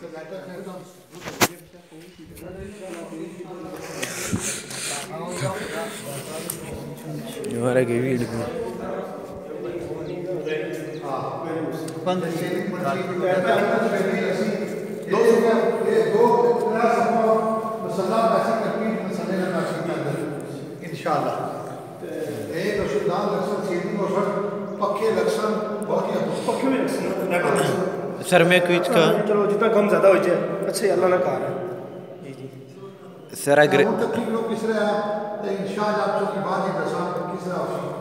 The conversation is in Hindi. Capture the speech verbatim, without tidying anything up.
Agora que vídeo. Quando इंशाल्लाह एक शुद्धान लक्षण सीधी और पक्के लक्षण बाकी पक्के भी लक्षण सर मैं क्विज का चलो जितना कम ज़्यादा हो जाए अच्छा अल्लाह ना कहा है जी जी सर अगर लोग किस रहे हैं इंशाल्लाह आपको की बात ही दसा किस रहा